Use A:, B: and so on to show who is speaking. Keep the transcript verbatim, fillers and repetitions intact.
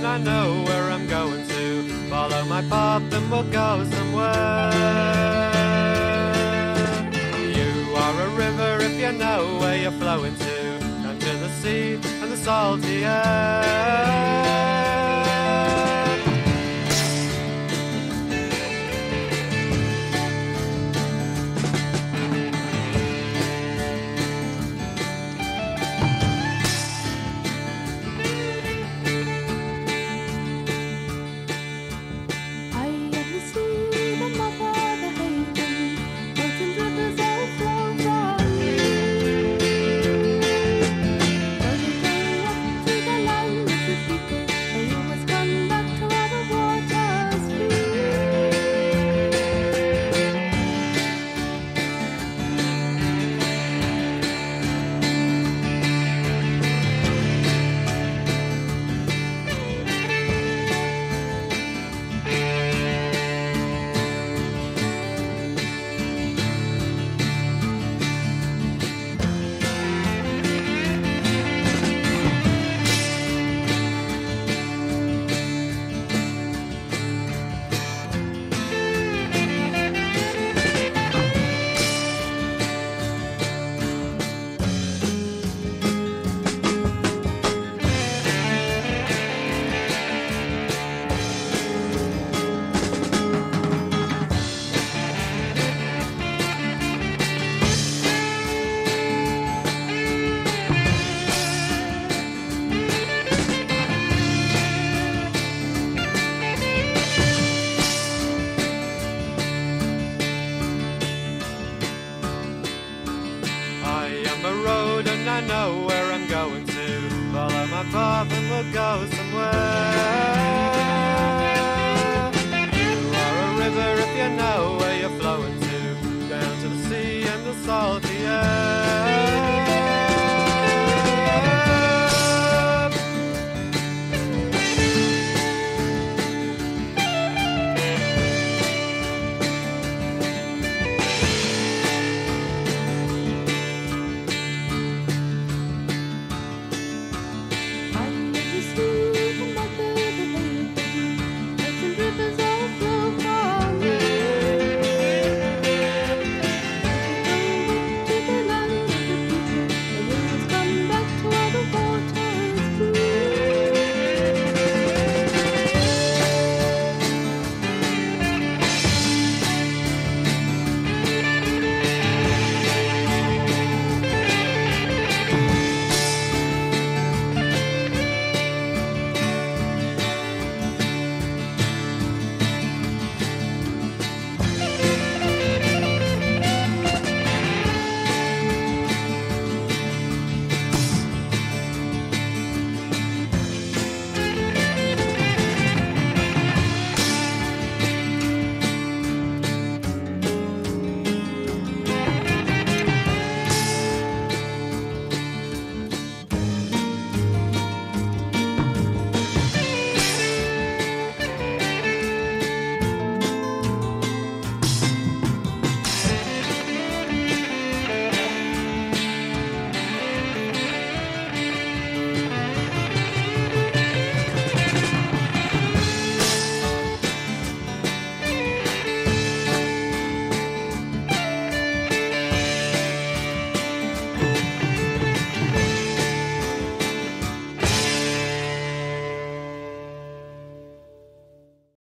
A: I know where I'm going to. Follow my path and we'll go somewhere. You are a river if you know where you're flowing to. Down to the sea and the salty air. I know where I'm going to. Follow my path and we'll go somewhere. You are a river if you know where you're flowing to. Down to the sea and the salty air.